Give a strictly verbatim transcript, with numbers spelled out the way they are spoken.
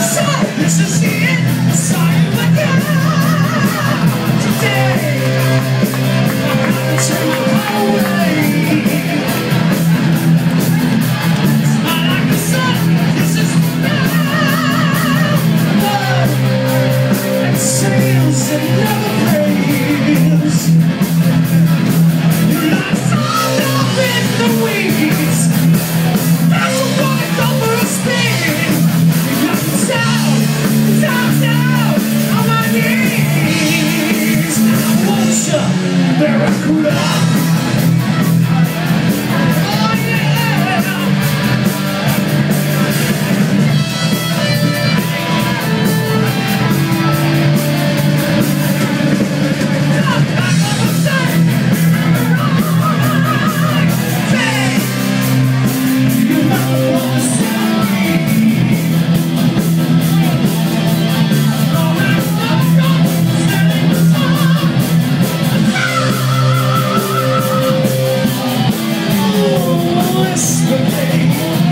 This is the end, I saw you again today. I'm gonna turn my heart away. Smile like the sun, this is love and sails and never breaks. You're not found up in the weeds. That's a woman go for a spin. You got me down, down, down on my knees. And I want you, Barracuda. Oh yeah. Come back on the side. Hey, you never wanna set me. Whisper, baby.